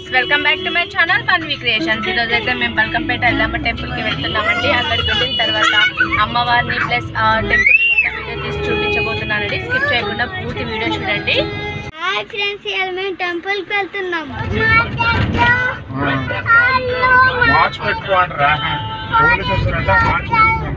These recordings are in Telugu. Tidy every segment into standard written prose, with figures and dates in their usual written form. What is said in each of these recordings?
Welcome back to my channel Panvi creations. ఈరోజు అయితే మేము బల్కంపేట ఎల్లమ్మ టెంపుల్కి వెళ్తున్నామండి। అక్కడికి వెళ్ళిన తర్వాత అమ్మవారిని ప్లస్ టెంపుల్ వీడియో తీసి చూపించబోతున్నానండి। స్కిప్ చేయకుండా పూర్తి వీడియో చూడండి। హాయ్ ఫ్రెండ్స్, ఇవాళ మేము టెంపుల్కి వెళ్తున్నాం। వాచ్ పెట్టుకోండిరా, పోలీసు వస్తారంట, వాచ్ పెట్టుకోండి।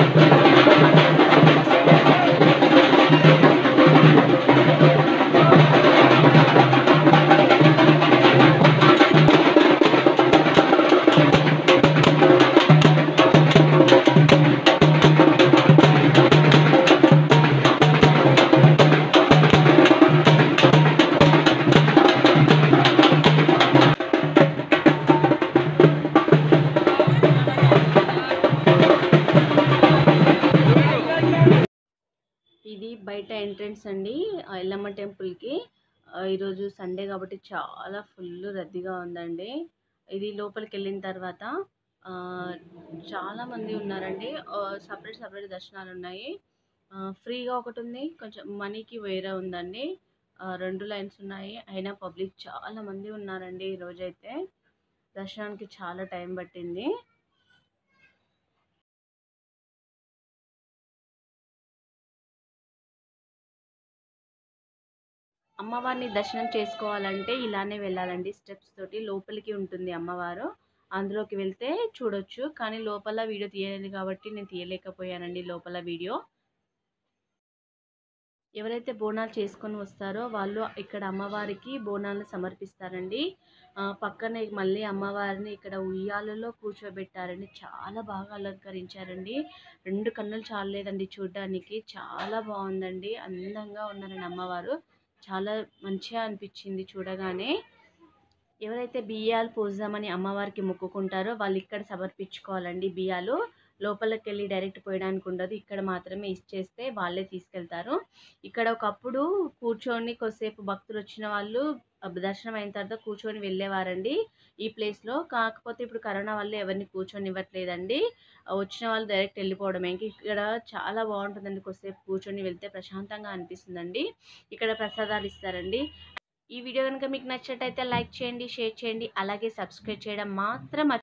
ఇది బయట ఎంట్రన్స్ అండి ఎల్లమ్మ టెంపుల్కి। ఈరోజు సండే కాబట్టి చాలా ఫుల్ రద్దీగా ఉందండి। ఇది లోపలికి వెళ్ళిన తర్వాత చాలా మంది ఉన్నారండి। సపరేట్ దర్శనాలు ఉన్నాయి। ఫ్రీగా ఒకటి ఉంది, కొంచెం మనీకి వేరే ఉందండి। రెండు లైన్స్ ఉన్నాయి, అయినా పబ్లిక్ చాలా మంది ఉన్నారండి। ఈరోజైతే దర్శనానికి చాలా టైం పట్టింది। అమ్మవారిని దర్శనం చేసుకోవాలంటే ఇలానే వెళ్ళాలండి, స్టెప్స్ తోటి లోపలికి ఉంటుంది అమ్మవారు। అందులోకి వెళ్తే చూడొచ్చు, కానీ లోపల వీడియో తీయలేదు కాబట్టి నేను తీయలేకపోయానండి లోపల వీడియో। ఎవరైతే బోనాలు చేసుకొని వస్తారో వాళ్ళు ఇక్కడ అమ్మవారికి బోనాలను సమర్పిస్తారండి। పక్కనే మళ్ళీ అమ్మవారిని ఇక్కడ ఉయ్యాలలో కూర్చోబెట్టారండి, చాలా బాగా అలంకరించారండి। రెండు కన్నులు చాలలేదండి చూడడానికి, చాలా బాగుందండి, అందంగా ఉన్నారండి అమ్మవారు। చాలా మంచిగా అనిపించింది చూడగానే। ఎవరైతే బియ్యాలు పోద్దామని అమ్మవారికి మొక్కుకుంటారో వాళ్ళు ఇక్కడ సమర్పించుకోవాలండి బియ్యాలు। లోపలికి వెళ్ళి డైరెక్ట్ పోయడానికి ఉండదు, ఇక్కడ మాత్రమే ఇచ్చేస్తే వాళ్ళే తీసుకెళ్తారు। ఇక్కడ ఒకప్పుడు కూర్చొని కొద్దిసేపు భక్తులు వచ్చిన వాళ్ళు దర్శనం అయిన తర్వాత కూర్చొని వెళ్ళేవారండి ఈ ప్లేస్లో। కాకపోతే ఇప్పుడు కరోనా వల్ల ఎవరిని కూర్చొని ఇవ్వట్లేదండి, వచ్చిన వాళ్ళు డైరెక్ట్ వెళ్ళిపోవడమే। ఇక్కడ చాలా బాగుంటుందండి, కొద్దిసేపు కూర్చొని వెళ్తే ప్రశాంతంగా అనిపిస్తుందండి। ఇక్కడ ప్రసాదాలు ఇస్తారండి। ఈ వీడియో కనుక మీకు నచ్చినట్టయితే లైక్ చేయండి, షేర్ చేయండి, అలాగే సబ్స్క్రైబ్ చేయడం మాత్రం